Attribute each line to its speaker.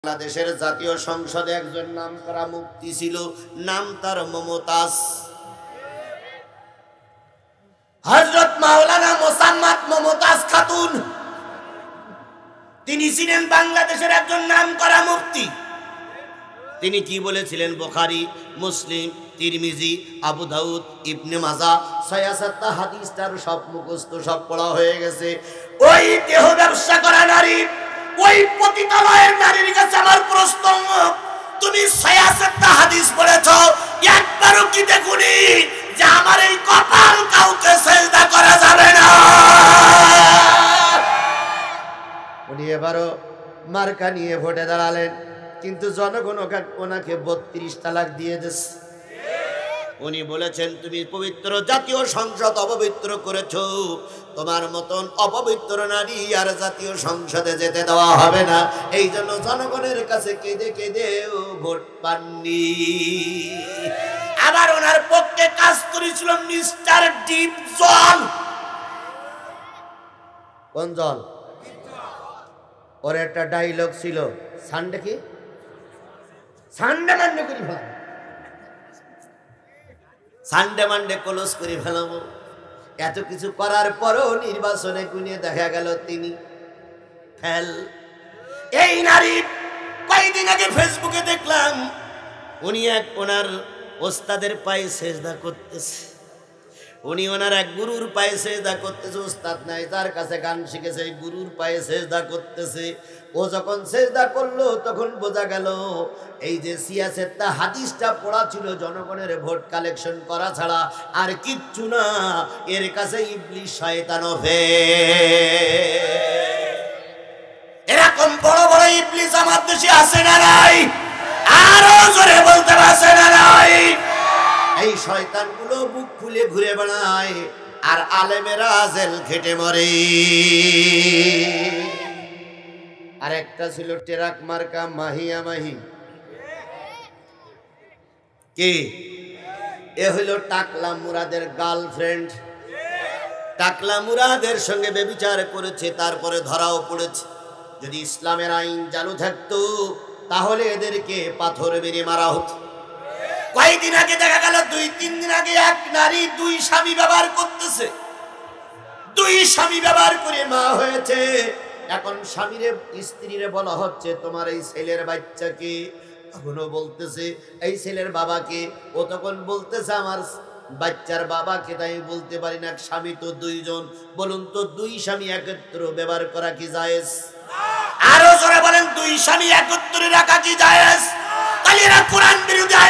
Speaker 1: বাংলাদেশের জাতীয় সংসদে একজন নামকরা মুক্তি ছিল, নাম তার মমতাজ। হযরত মাওলানা মোসাম্মদ মমতাজ খাতুন, তিনি ছিলেন বাংলাদেশের একজন নামকরা মুফতি। তিনি কি বলেছিলেন? বুখারী, মুসলিম, তিরমিজি, আবু দাউদ, ইবনে মাজাহ, ৬৭ হাদিসটার সব মুখস্থ, সব পড়া হয়ে গেছে। ওই দেহ ব্যবসা করা নারী, ওই পতিতালয়ের নারীর কাছে আমার প্রশ্ন, তুমি ৬৭ হাদিস পড়েছো, একবারও কি দেখুনি যে আমার এই কপাল কাউকে সেজদা করা যাবে না? উনি এবারও মার্কা নিয়ে ভোটে দাঁড়ালেন, কিন্তু জনগণ ওনাকে ৩২ তালাক দিয়ে দিয়েছে। উনি বলেছেন, তুমি পবিত্র জাতীয় সংসদ অপবিত্র করেছো, তোমার মতন অপবিত্র নারী আর জাতীয় সংসদে যেতে দেওয়া হবে না। এই জন্য জনগণের কাছে কেঁদে কেঁদে ভোট পাননি। আবার ওনার পক্ষে কাজ করেছিল মিস্টার ডিপ জল। কোন জল? ওর একটা ডায়লগ ছিল, সানডে কি সানডে মানডে করি ফেলাম, সানডে মানডে ক্লোজ করে ফেলাবো। এত কিছু করার পরও নির্বাচনে গুনিয়ে দেখা গেল তিনি ফেল। এই নারী কয়েকদিন আগে ফেসবুকে দেখলাম, উনি এক ওনার ওস্তাদের পায়ে সেজদা করতেছে। উনি ওনার এক গুরুর পায়ে সেজদা করতেছে। ওস্তাদ নাই, তার কাছে গান শিখেছে, এই গুরুর পায়ে সেজদা করতেছে। ও যখন সেজদা করলো তখন বোঝা গেল এই যে ৬৬ হাদিসটা পড়া ছিল জনগণের ভোট কালেকশন করা ছাড়া আর কিচ্ছু না। এর কাছে ইবলিশ শয়তান হবে। এরকম বড় বড় ইবলিশ আমার দেশে আছে না নাই? আরো জোরে বলতে পারছে না নাই? এই শয়তানগুলো বুক খুলে ঘুরে বেড়ায় আর আলেমেরা জেল খেটে মরে। আর একটা ছিল টেরাক মার্কা মাহিয়া মাহি। কি? এ হইল টাকলা মুরাদের গার্লফ্রেন্ড। টাকলা মুরাদের সঙ্গে ব্যভিচার করেছে, তারপরে ধরাও পড়েছে। যদি ইসলামের আইন চালু থাকতো তাহলে এদেরকে পাথর মেরে মারা হতো। কয়েকদিন আগে দেখা গেল, ২-৩ দিন আগে এক নারী ২ স্বামী ব্যবহার করতেছে। ২ স্বামী ব্যবহার করে মা হয়েছে। এখন স্বামীরে স্ত্রীরে বলা হচ্ছে, তোমার এই ছেলের বাচ্চাকে। তখনও বলতেছে এই ছেলের বাবাকে। ও তখন বলতেছে আমার বাচ্চার বাবাকে। তাই বলতে পারি না, স্বামী তো ২ জন। বলুন তো ২ স্বামী একত্র ব্যবহার করা কি জায়েজ? আরো জোরে বলেন, ২ স্বামী একত্রে রাখা কি জায়েজ? তাহলে এরা কোরআন বিরোধী